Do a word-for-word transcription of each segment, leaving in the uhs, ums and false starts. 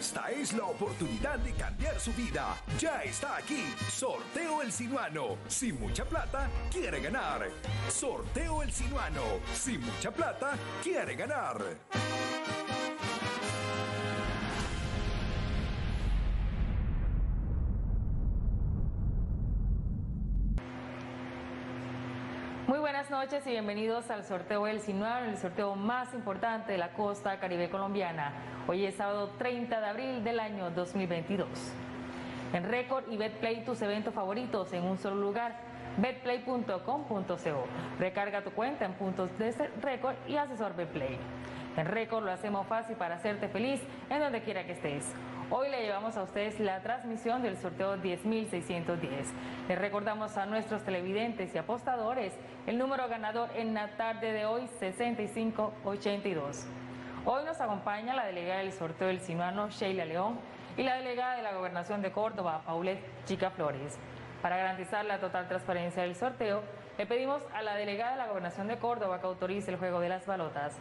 Esta es la oportunidad de cambiar su vida. Ya está aquí. Sorteo El Sinuano. Sin mucha plata, quiere ganar. Sorteo El Sinuano. Sin mucha plata, quiere ganar. Muy buenas noches y bienvenidos al sorteo El Sinuano, el sorteo más importante de la costa caribe colombiana. Hoy es sábado treinta de abril del año dos mil veintidós. En Record y Betplay, tus eventos favoritos en un solo lugar, betplay punto com punto co. Recarga tu cuenta en puntos de Record y asesor Betplay. En Record lo hacemos fácil para hacerte feliz en donde quiera que estés. Hoy le llevamos a ustedes la transmisión del sorteo diez mil seiscientos diez. Les recordamos a nuestros televidentes y apostadores el número ganador en la tarde de hoy, sesenta y cinco ochenta y dos. Hoy nos acompaña la delegada del sorteo del Sinuano, Sheila León, y la delegada de la Gobernación de Córdoba, Paulette Chica Flores. Para garantizar la total transparencia del sorteo, le pedimos a la delegada de la Gobernación de Córdoba que autorice el juego de las balotas.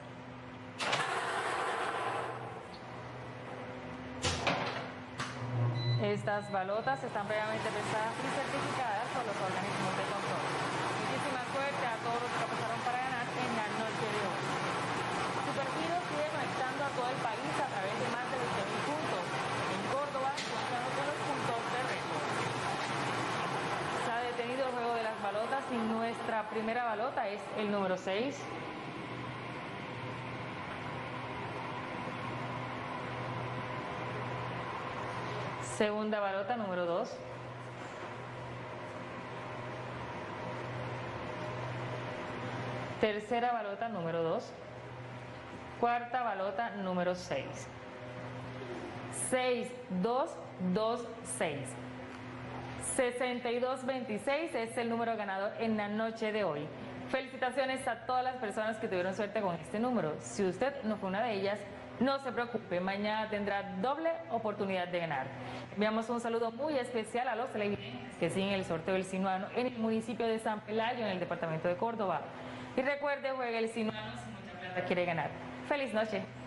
Estas balotas están previamente pesadas y certificadas por los organismos de control. Muchísima suerte a todos los que apostaron para ganar en la noche de hoy. Supergiro sigue conectando a todo el país a través de más de veinte mil puntos. En Córdoba, contando con los puntos de récord. Se ha detenido el juego de las balotas y nuestra primera balota es el número seis. Segunda balota, número dos. Tercera balota, número dos. Cuarta balota, número seis. seis, dos, dos, seis. sesenta y dos veintiséis es el número ganador en la noche de hoy. Felicitaciones a todas las personas que tuvieron suerte con este número. Si usted no fue una de ellas, no se preocupe, mañana tendrá doble oportunidad de ganar. Enviamos un saludo muy especial a los televidentes que siguen el sorteo del Sinuano en el municipio de San Pelayo, en el departamento de Córdoba. Y recuerde, juegue el Sinuano si mucha plata quiere ganar. ¡Feliz noche!